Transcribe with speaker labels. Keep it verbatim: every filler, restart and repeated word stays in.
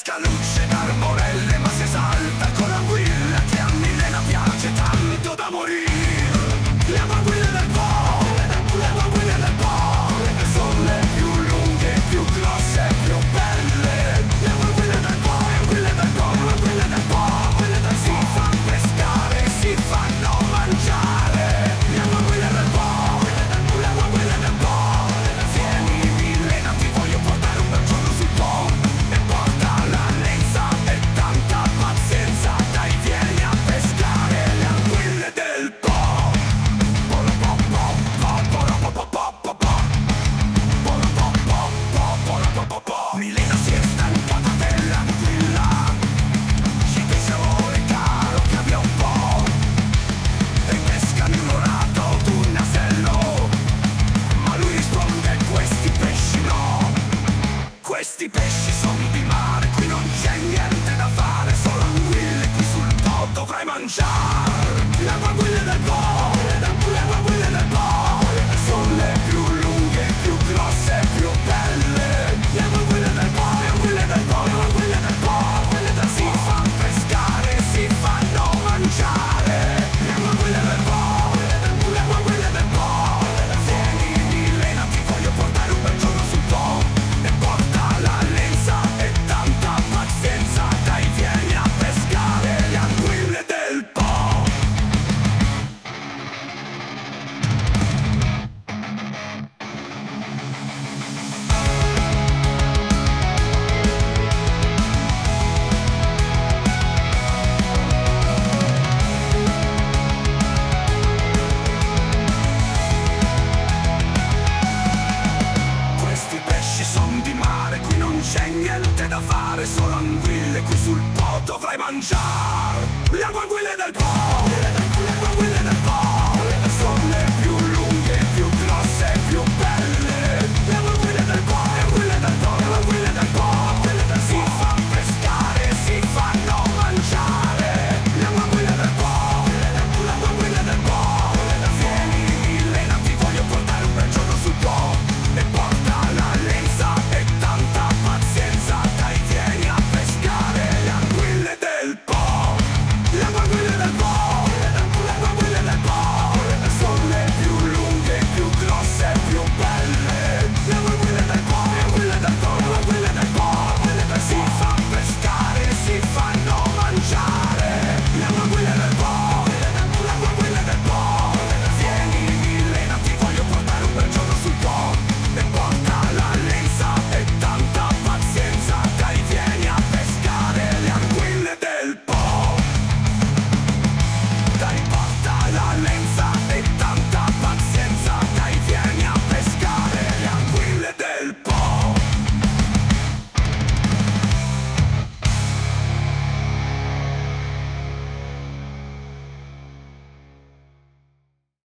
Speaker 1: pesca luce d'armorelle, ma si esalta con l'anguilla che a Milena piace tanto da morire. Le anguille del Po, le anguille del Po, sono le più lunghe, più grosse, più belle. Le anguille del Po, le anguille del Po, le anguille del Po, quelle da si fanno pescare, si fanno mangiare. Le anguille del Po, le anguille del Po, vieni Milena, ti voglio portare un bel giorno sul Po. E porta la lenza e tanta pazienza, dai vieni a pescare le anguille del Po. Milena si è stancata dell'anguilla, ci pensa ora caro che abbia un po', e pescano un orato d'un nasello, ma lui risponde questi pesci no. Questi pesci son di mare, qui non c'è niente da fare, solo anguille qui sul Po dovrai mangiare. Le anguille del Po, le anguille del Po, sono le più lunghe, più grosse, più belle. Le anguille del Po, le anguille del Po, le anguille del Po, quelle da si fanno pescare, si fanno mangiare. Le anguille del Po, le anguille del Po, vieni Milena, ti voglio portare un bel giorno sul Po. E porta la lenza e tanta pazienza, dai vieni a pescare le anguille del Po. Questi pesci son di mare, qui non c'è niente da fare, solo anguille qui sul Po dovrai mangiare. Le anguille del Po, le anguille del Po.